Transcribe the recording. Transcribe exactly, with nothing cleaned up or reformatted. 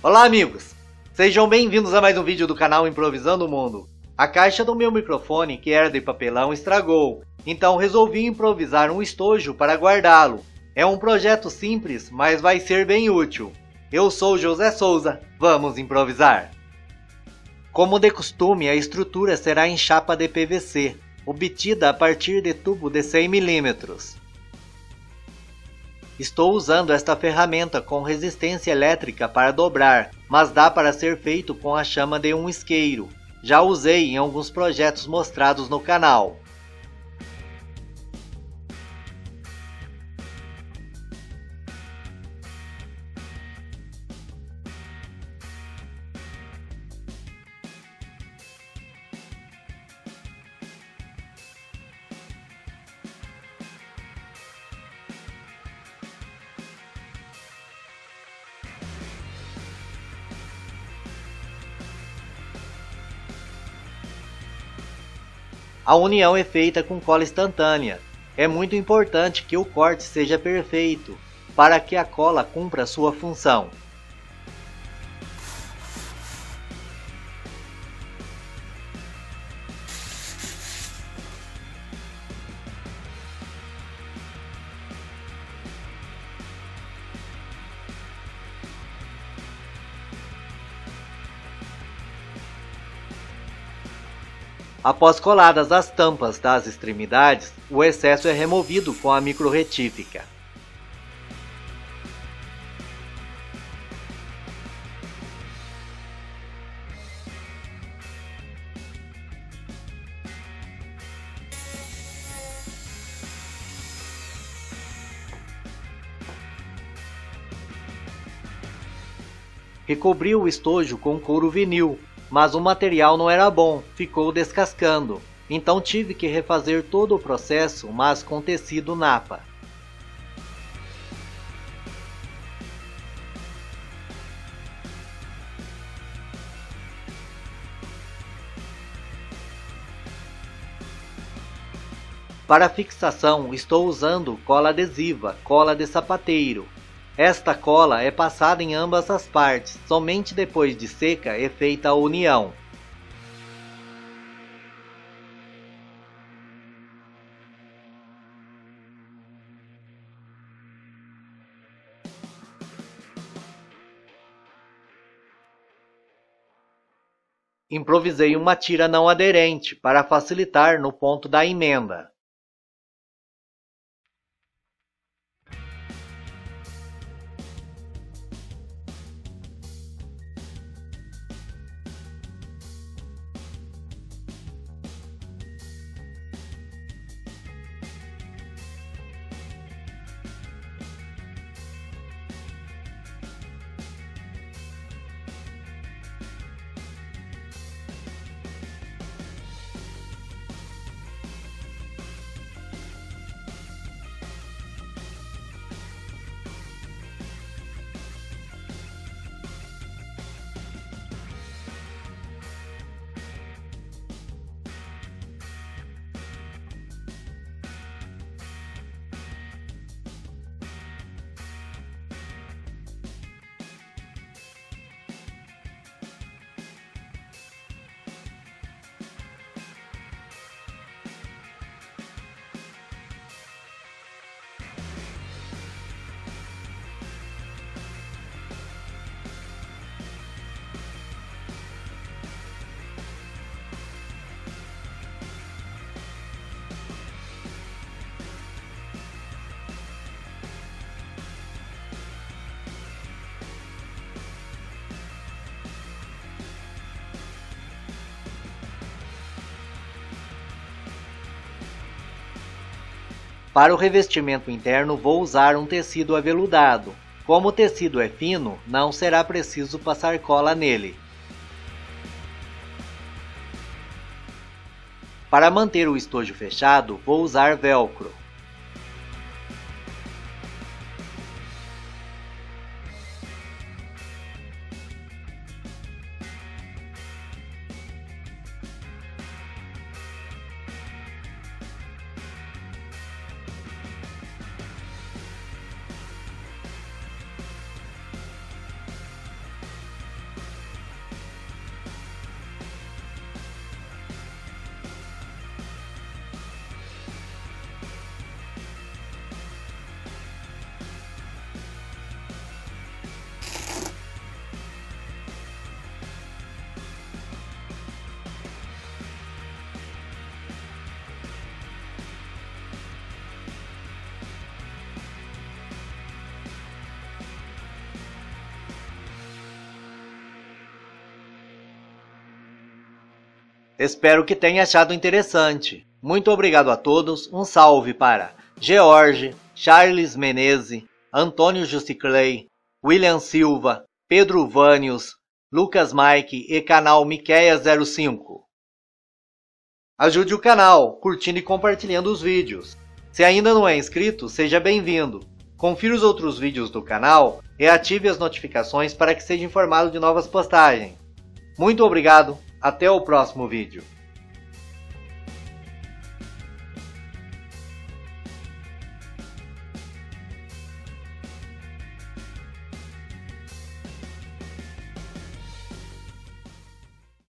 Olá amigos, sejam bem-vindos a mais um vídeo do canal Improvisando o Mundo. A caixa do meu microfone, que era de papelão, estragou, então resolvi improvisar um estojo para guardá-lo. É um projeto simples, mas vai ser bem útil. Eu sou José Souza, vamos improvisar! Como de costume, a estrutura será em chapa de P V C, obtida a partir de tubo de cem milímetros. Estou usando esta ferramenta com resistência elétrica para dobrar, mas dá para ser feito com a chama de um isqueiro. Já usei em alguns projetos mostrados no canal. A união é feita com cola instantânea. É muito importante que o corte seja perfeito, para que a cola cumpra sua função. Após coladas as tampas das extremidades, o excesso é removido com a microretífica. Recobri o estojo com couro vinil, mas o material não era bom, ficou descascando, então tive que refazer todo o processo, mas com tecido napa. Para fixação, estou usando cola adesiva, cola de sapateiro. Esta cola é passada em ambas as partes, somente depois de seca é feita a união. Improvisei uma tira não aderente para facilitar no ponto da emenda. Para o revestimento interno vou usar um tecido aveludado. Como o tecido é fino, não será preciso passar cola nele. Para manter o estojo fechado, vou usar velcro. Espero que tenha achado interessante. Muito obrigado a todos, um salve para George, Charles Menezes, Antônio Justiclay, William Silva, Pedro Vânios, Lucas Mike e canal Miqueias zero cinco. Ajude o canal, curtindo e compartilhando os vídeos. Se ainda não é inscrito, seja bem-vindo. Confira os outros vídeos do canal e ative as notificações para que seja informado de novas postagens. Muito obrigado, até o próximo vídeo.